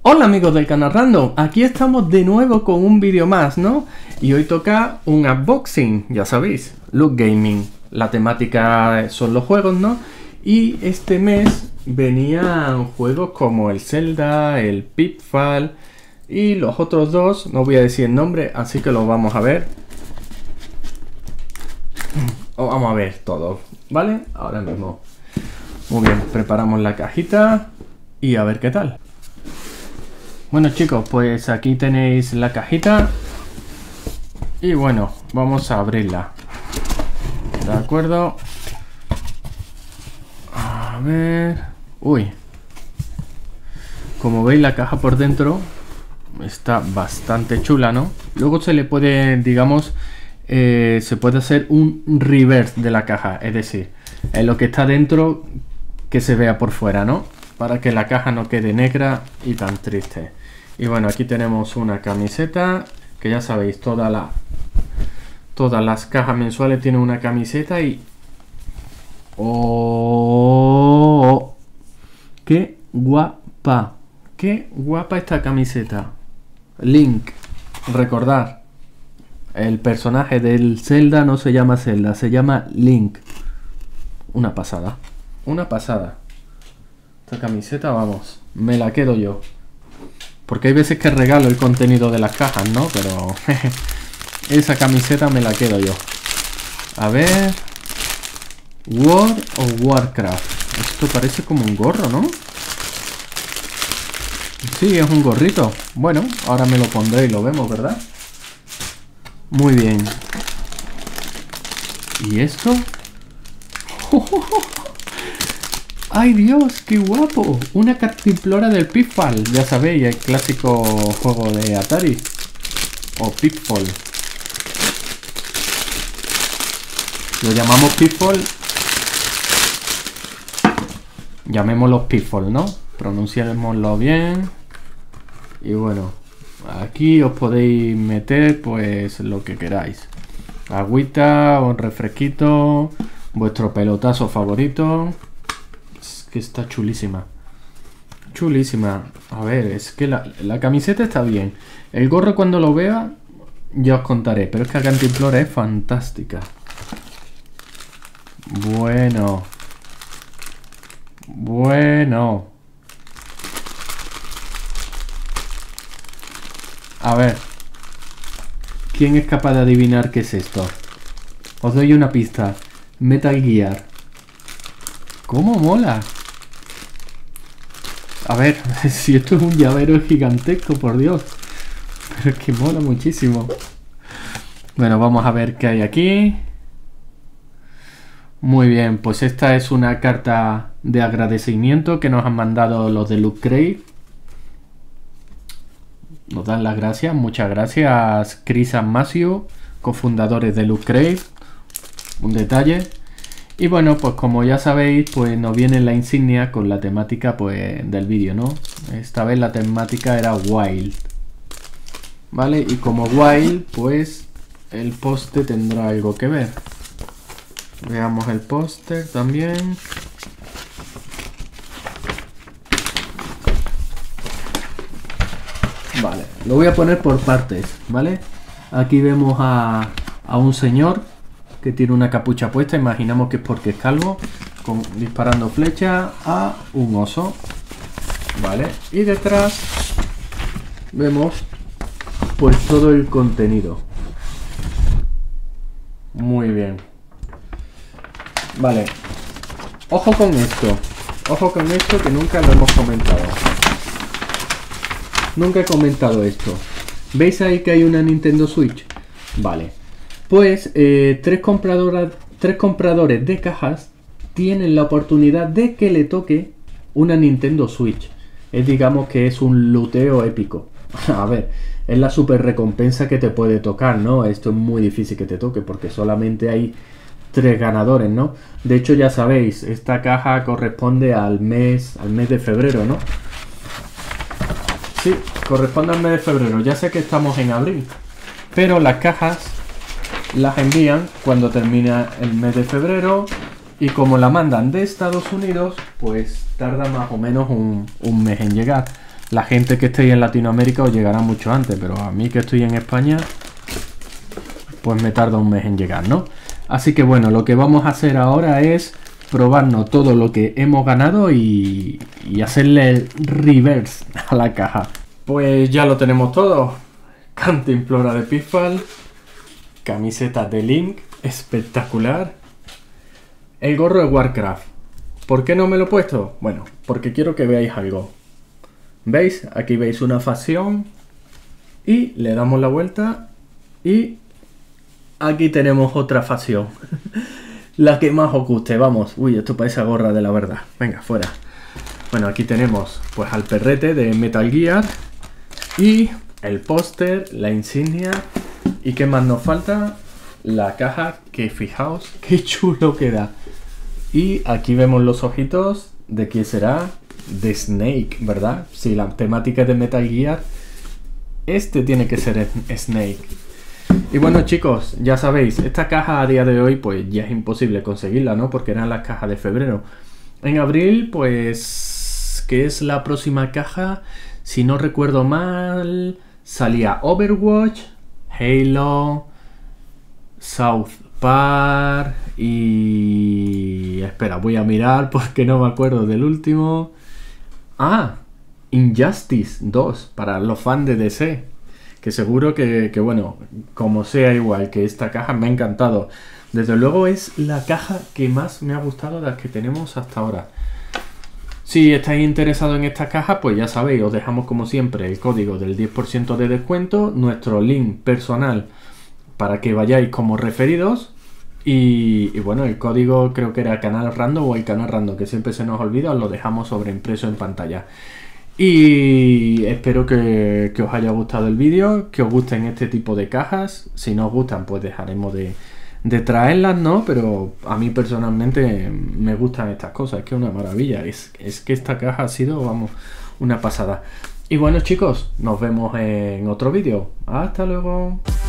Hola amigos del canal Random, aquí estamos de nuevo con un vídeo más, ¿no? Y hoy toca un unboxing, ya sabéis, Loot Gaming. La temática son los juegos, ¿no? Y este mes venían juegos como el Zelda, el Pitfall y los otros dos, no voy a decir el nombre, así que los vamos a ver. Vamos a ver todos, ¿vale? Ahora mismo. Muy bien, preparamos la cajita y a ver qué tal. Bueno chicos, pues aquí tenéis la cajita y bueno, vamos a abrirla. ¿De acuerdo? A ver... Uy. Como veis, la caja por dentro está bastante chula, ¿no? Luego se le puede, digamos, se puede hacer un reverse de la caja. Es decir, en lo que está dentro que se vea por fuera, ¿no? Para que la caja no quede negra y tan triste. Y bueno, aquí tenemos una camiseta, que ya sabéis, todas las cajas mensuales tienen una camiseta y... ¡Oh! ¡Qué guapa! ¡Qué guapa esta camiseta! Link, recordar, el personaje del Zelda no se llama Zelda, se llama Link. Una pasada, una pasada. Esta camiseta, vamos, me la quedo yo. Porque hay veces que regalo el contenido de las cajas, ¿no? Pero esa camiseta me la quedo yo. A ver... World of Warcraft. Esto parece como un gorro, ¿no? Sí, es un gorrito. Bueno, ahora me lo pondré y lo vemos, ¿verdad? Muy bien. ¿Y esto? ¡Ay Dios! ¡Qué guapo! Una cantimplora del Pitfall. Ya sabéis, el clásico juego de Atari. O Pitfall. Lo llamamos Pitfall. Llamémoslo Pitfall, ¿no? Pronunciémoslo bien. Y bueno, aquí os podéis meter pues lo que queráis. Agüita, un refresquito, vuestro pelotazo favorito. Que está chulísima. Chulísima. A ver, es que la camiseta está bien. El gorro cuando lo vea ya os contaré. Pero es que la cantimplora es fantástica. Bueno. Bueno. A ver. ¿Quién es capaz de adivinar qué es esto? Os doy una pista. Metal Gear. ¿Cómo mola? A ver, si esto es un llavero gigantesco, por Dios. Pero es que mola muchísimo. Bueno, vamos a ver qué hay aquí. Muy bien, pues esta es una carta de agradecimiento que nos han mandado los de Loot Crate. Nos dan las gracias, muchas gracias Chris and Matthew, cofundadores de Loot Crate. Un detalle. Y bueno, pues como ya sabéis, pues nos viene la insignia con la temática pues del vídeo, ¿no? Esta vez la temática era Wild. ¿Vale? Y como Wild, pues el póster tendrá algo que ver. Veamos el póster también. Vale, lo voy a poner por partes, ¿vale? Aquí vemos a un señor que tiene una capucha puesta, imaginamos que es porque es calvo, disparando flecha a un oso, vale, y detrás vemos pues todo el contenido. Muy bien, vale, ojo con esto que nunca lo hemos comentado, nunca he comentado esto. ¿Veis ahí que hay una Nintendo Switch? Vale. Pues tres compradores de cajas tienen la oportunidad de que le toque una Nintendo Switch. Digamos que es un looteo épico. A ver, es la super recompensa que te puede tocar, ¿no? Esto es muy difícil que te toque porque solamente hay 3 ganadores, ¿no? De hecho ya sabéis, esta caja corresponde al mes de febrero, ¿no? Sí, corresponde al mes de febrero. Ya sé que estamos en abril, pero las cajas las envían cuando termina el mes de febrero y como la mandan de Estados Unidos, pues tarda más o menos un mes en llegar. La gente que estéis en Latinoamérica os llegará mucho antes, pero a mí que estoy en España, pues me tarda un mes en llegar, ¿no? Así que bueno, lo que vamos a hacer ahora es probarnos todo lo que hemos ganado y hacerle el reverse a la caja. Pues ya lo tenemos todo. Cantimplora de Pitfall, camiseta de Link, espectacular. El gorro de Warcraft. ¿Por qué no me lo he puesto? Bueno, porque quiero que veáis algo. ¿Veis? Aquí veis una facción y le damos la vuelta y aquí tenemos otra facción. La que más os guste, vamos. Uy, esto parece gorra de la verdad. Venga, fuera. Bueno, aquí tenemos pues al perrete de Metal Gear y el póster, la insignia. ¿Y qué más nos falta? La caja, que fijaos qué chulo queda. Y aquí vemos los ojitos de quién será, de Snake, ¿verdad? Si la temática es de Metal Gear, este tiene que ser Snake. Y bueno, chicos, ya sabéis, esta caja a día de hoy pues ya es imposible conseguirla, ¿no? Porque eran las cajas de febrero. En abril, pues, ¿qué es la próxima caja? Si no recuerdo mal, salía Overwatch, Halo, South Park y... Espera, voy a mirar porque no me acuerdo del último. Ah, Injustice 2 para los fans de DC. Que seguro que bueno, como sea igual que esta caja, me ha encantado. Desde luego es la caja que más me ha gustado de las que tenemos hasta ahora. Si estáis interesados en esta caja, pues ya sabéis, os dejamos como siempre el código del 10% de descuento, nuestro link personal para que vayáis como referidos. Y bueno, el código creo que era canal random o el canal random, que siempre se nos olvida, os lo dejamos sobreimpreso en pantalla. Y espero que os haya gustado el vídeo, que os gusten este tipo de cajas. Si no os gustan, pues dejaremos de traerlas, ¿no? Pero a mí personalmente me gustan estas cosas, es que es una maravilla. Es que esta caja ha sido, vamos, una pasada. Y bueno, chicos, nos vemos en otro vídeo. Hasta luego.